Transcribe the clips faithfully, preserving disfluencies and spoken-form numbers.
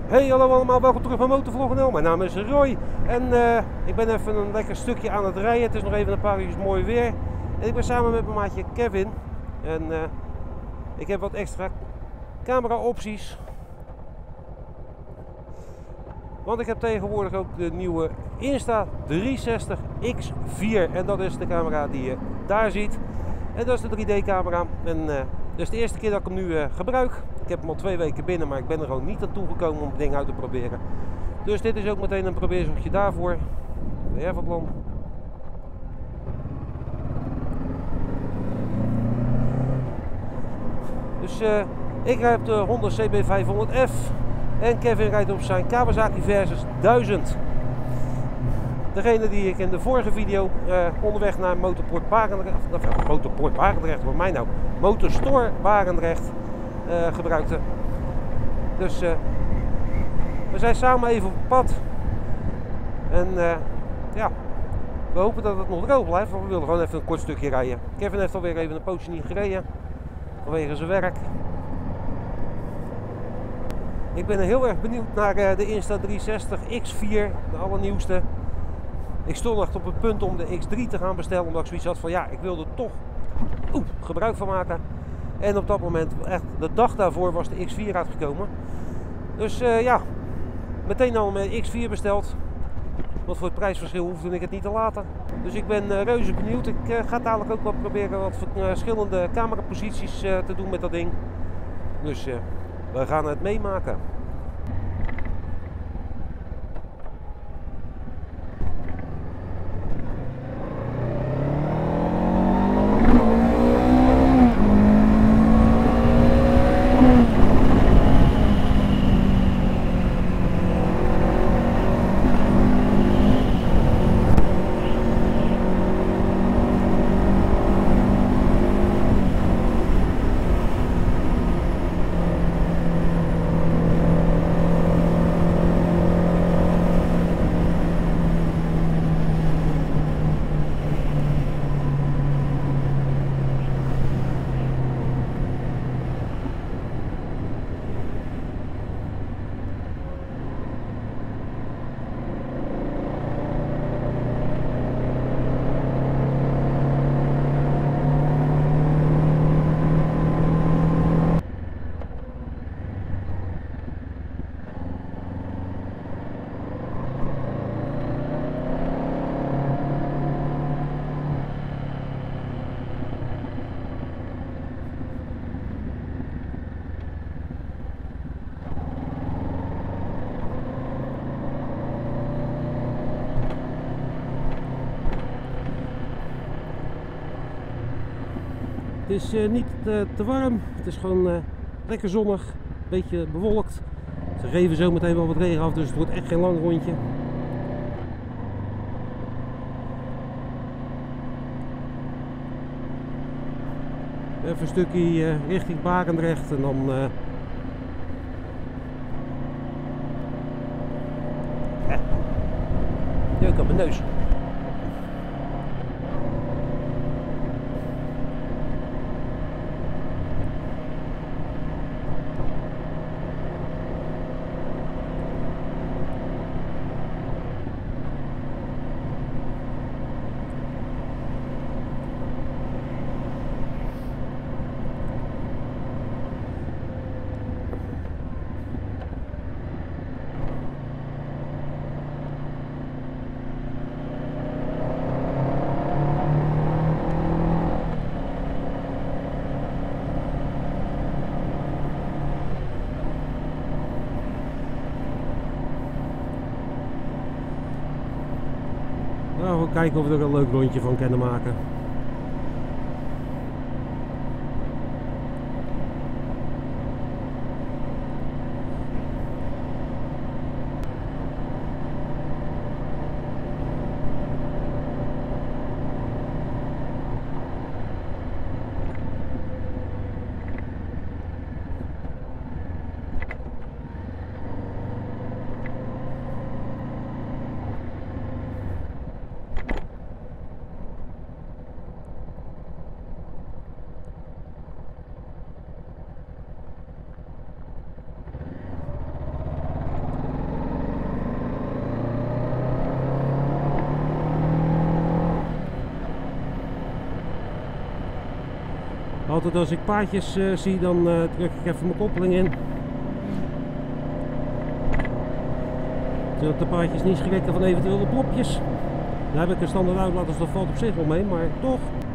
Hey hallo allemaal, welkom terug bij Motorvlog punt n l. Mijn naam is Roy en uh, ik ben even een lekker stukje aan het rijden. Het is nog even een paar uur mooi weer. En ik ben samen met mijn maatje Kevin. En uh, ik heb wat extra camera opties. Want ik heb tegenwoordig ook de nieuwe Insta driehonderdzestig X vier. En dat is de camera die je daar ziet. En dat is de drie D camera. En uh, dat is de eerste keer dat ik hem nu uh, gebruik. Ik heb hem al twee weken binnen, maar ik ben er gewoon niet aan toegekomen om het ding uit te proberen. Dus dit is ook meteen een probeerzoekje daarvoor. Even plan. Dus uh, ik rijd op de Honda C B vijfhonderd F. En Kevin rijdt op zijn Kawasaki Versys duizend. Degene die ik in de vorige video uh, onderweg naar Motorport Barendrecht, of Motorport Barendrecht, voor mij nou, Motorstore Barendrecht uh, gebruikte. Dus uh, we zijn samen even op pad. En uh, ja, we hopen dat het nog droog blijft, want we willen gewoon even een kort stukje rijden. Kevin heeft alweer even een poosje niet gereden, vanwege zijn werk. Ik ben heel erg benieuwd naar uh, de Insta driehonderdzestig X vier, de allernieuwste. Ik stond echt op het punt om de X drie te gaan bestellen, omdat ik zoiets had van ja, ik wilde er toch oeh, gebruik van maken. En op dat moment, echt de dag daarvoor, was de X vier uitgekomen. Dus uh, ja, meteen al een X vier besteld. Want voor het prijsverschil hoefde ik het niet te laten. Dus ik ben uh, reuze benieuwd. Ik uh, ga dadelijk ook wat proberen wat verschillende cameraposities uh, te doen met dat ding. Dus uh, we gaan het meemaken. Het is uh, niet uh, te warm, het is gewoon uh, lekker zonnig, een beetje bewolkt. Ze geven zo meteen wel wat regen af, dus het wordt echt geen lang rondje. Even een stukje uh, richting Barendrecht en dan... Uh... Eh. Jeuk op mijn neus. Nou, we kijken of we er een leuk rondje van kunnen maken. Altijd als ik paardjes uh, zie, dan uh, druk ik even mijn koppeling in. Zodat de paardjes niet schrikken van eventuele plopjes. Daar heb ik een standaard uitlaat, dus dat valt op zich wel mee, maar toch.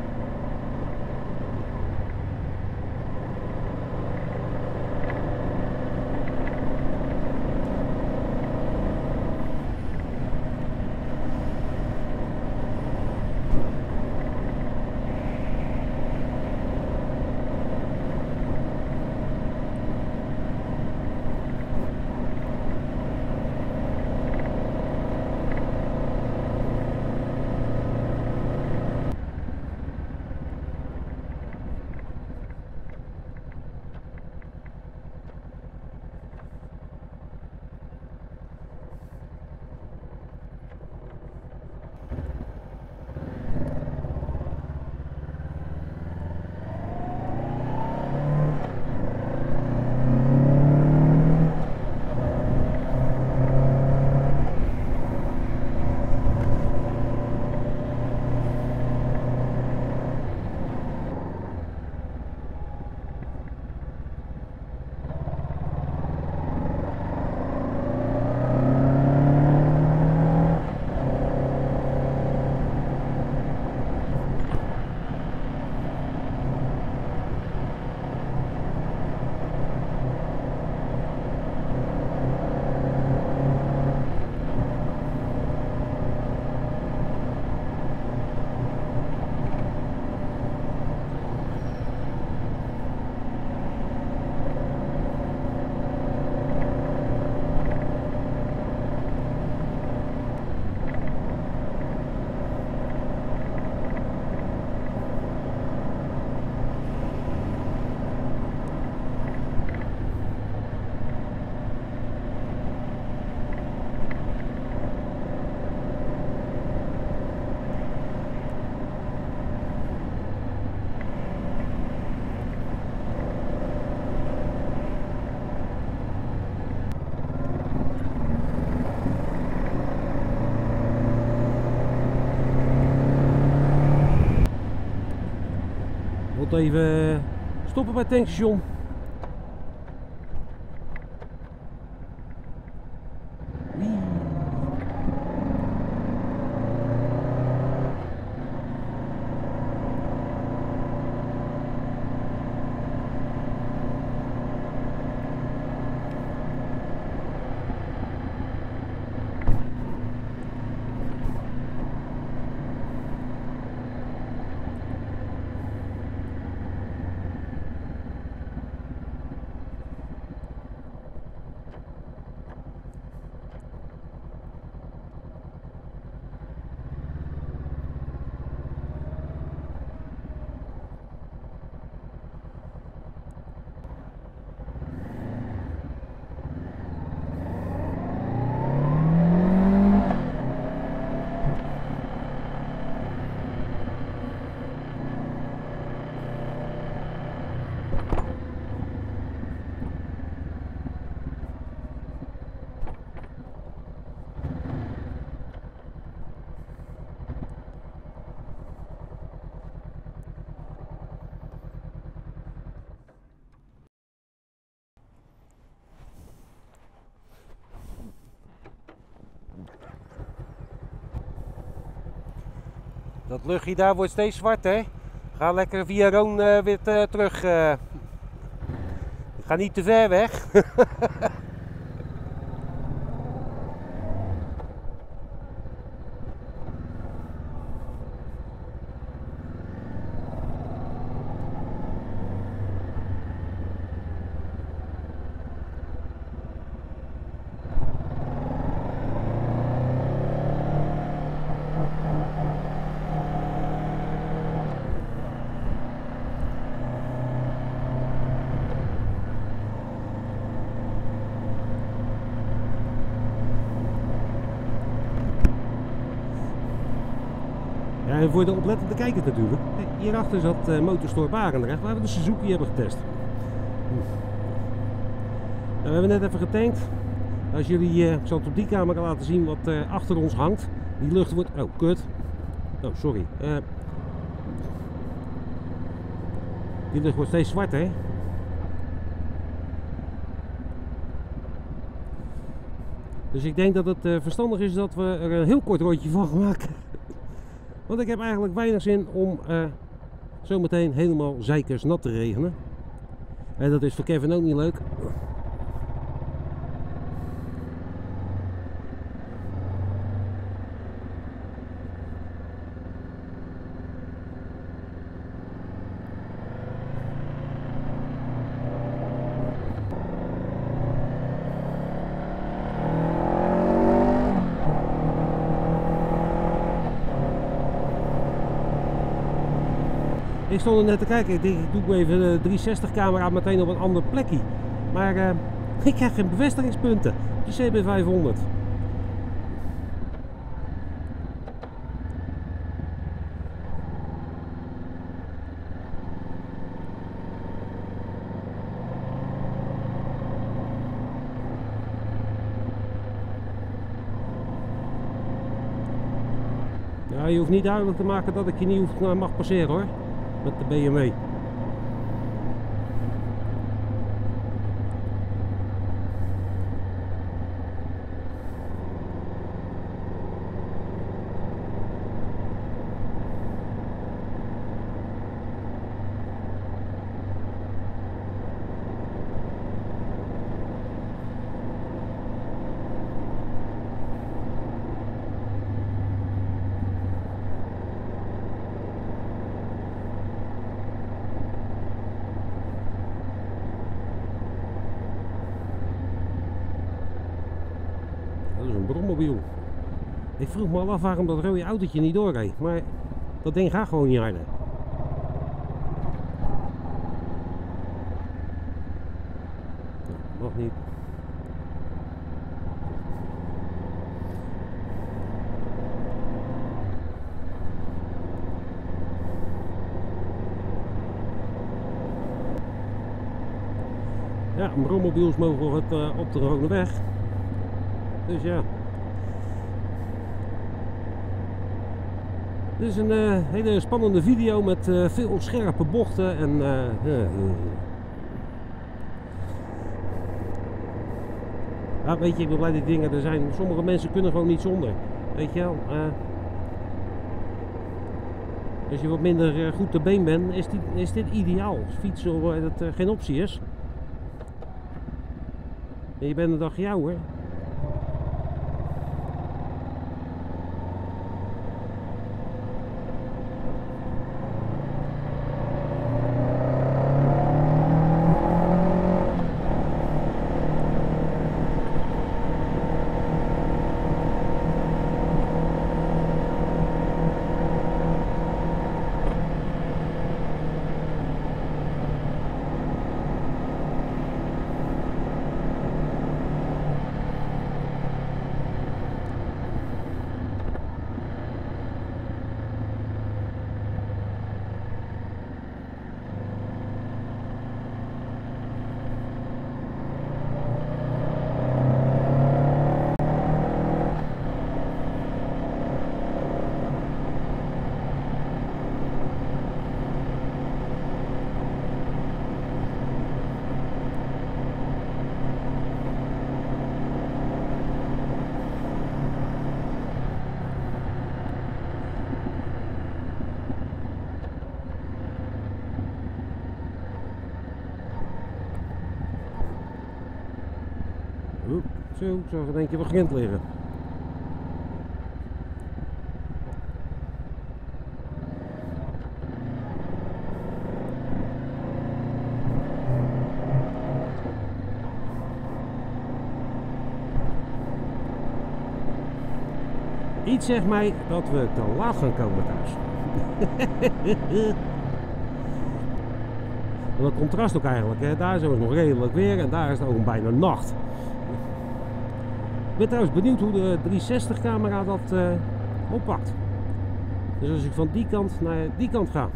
Even stoppen bij het tankstation. Dat luchtje daar wordt steeds zwart, hè? Ga lekker via Roon uh, weer uh, terug. Uh. Ga niet te ver weg. En voor de oplettende kijkers natuurlijk. Hierachter zat uh, Motorstore Barendrecht, waar we de Suzuki hebben getest. Nou, we hebben net even getankt. Als jullie, uh, ik zal het op die camera laten zien wat uh, achter ons hangt. Die lucht wordt, oh kut. Oh sorry. Uh, Die lucht wordt steeds zwarter. Dus ik denk dat het uh, verstandig is dat we er een heel kort rondje van gaan maken. Want ik heb eigenlijk weinig zin om uh, zometeen helemaal zeikers nat te regenen. En dat is voor Kevin ook niet leuk. Ik stond er net te kijken, ik denk ik doe even de driehonderdzestig camera meteen op een ander plekje. Maar uh, ik krijg geen bevestigingspunten, de C B vijfhonderd. Ja, je hoeft niet duidelijk te maken dat ik je niet hoef, mag passeren hoor. Met de B M W. Brommobiel. Ik vroeg me al af waarom dat rode autootje niet doorreed, maar dat ding gaat gewoon niet harder. Nou, nog niet. Ja, brommobiels mogen het uh, op de rode weg. Dus ja. Dit is een uh, hele spannende video met uh, veel scherpe bochten en uh, uh, uh. Ja, weet je, ik ben blij dat die dingen er zijn. Sommige mensen kunnen gewoon niet zonder. Weet je wel. Uh, als je wat minder uh, goed te been bent, is, die, is dit ideaal. Fietsen waar dat uh, geen optie is. En je bent een dag jou hoor. Oep, zo, ik zag er denk je wel grind liggen. Iets zegt mij dat we te laat gaan komen thuis. En dat contrast ook eigenlijk, hè. Daar is het nog redelijk weer en daar is het ook bijna nacht. Ik ben trouwens benieuwd hoe de driehonderdzestig camera dat uh, oppakt. Dus als ik van die kant naar die kant ga.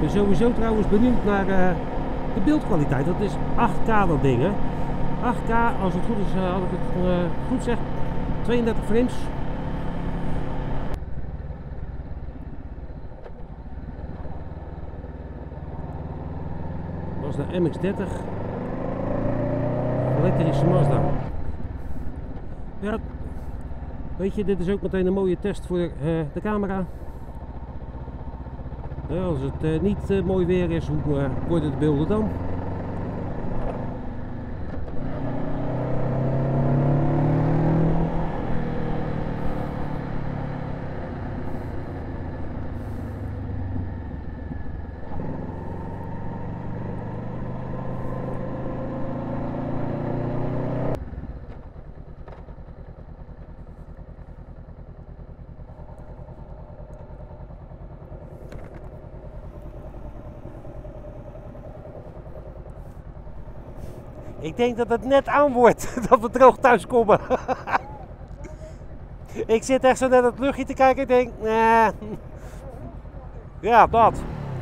ben sowieso trouwens benieuwd naar uh, de beeldkwaliteit. Dat is acht K dat ding, hè. acht K, als het goed is, uh, had ik het uh, goed zeg, tweeëndertig frames. Mazda M X dertig. Elektrische Mazda. Ja, weet je, dit is ook meteen een mooie test voor uh, de camera. Ja, als het uh, niet uh, mooi weer is, hoe uh, worden de beelden dan? Ik denk dat het net aan wordt dat we droog thuis komen. Ik zit echt zo net het luchtje te kijken en denk, nee. Ja, dat.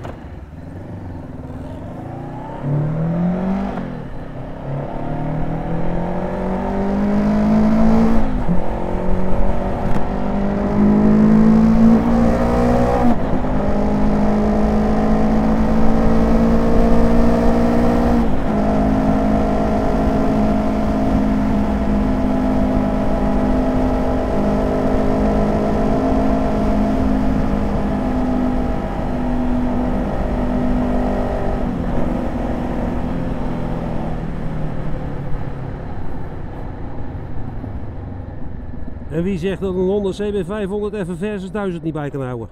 En wie zegt dat een Honda C B vijfhonderd even versus duizend niet bij kan houden?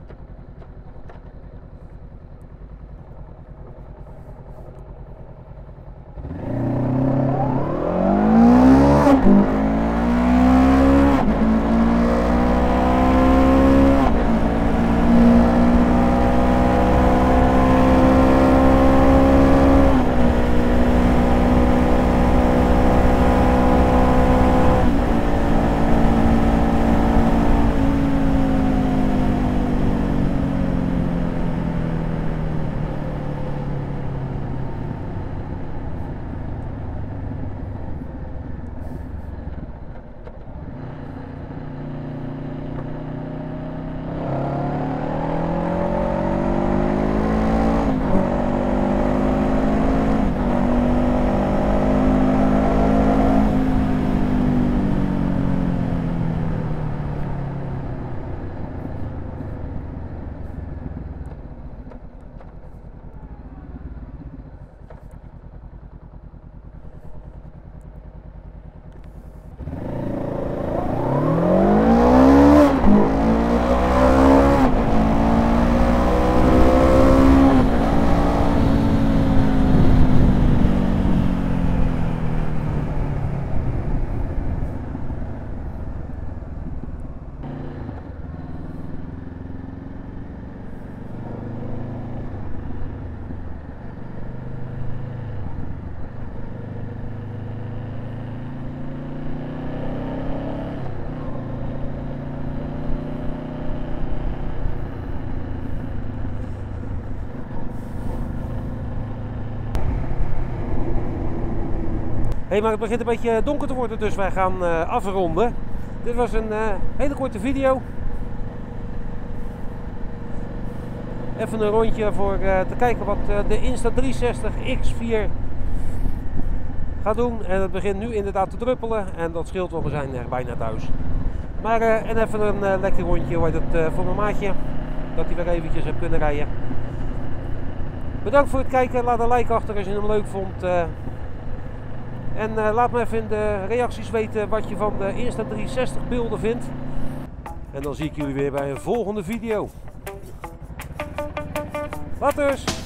Hey, maar het begint een beetje donker te worden, dus wij gaan uh, afronden. Dit was een uh, hele korte video. Even een rondje voor uh, te kijken wat uh, de Insta driehonderdzestig X vier gaat doen. En het begint nu inderdaad te druppelen en dat scheelt wel, we zijn er bijna thuis. Maar uh, en even een uh, lekker rondje hoe heet het, uh, voor mijn maatje, dat hij weer eventjes heeft kunnen rijden. Bedankt voor het kijken, laat een like achter als je hem leuk vond. Uh, En uh, laat me even in de reacties weten wat je van de Insta driehonderdzestig beelden vindt. En dan zie ik jullie weer bij een volgende video. Laters!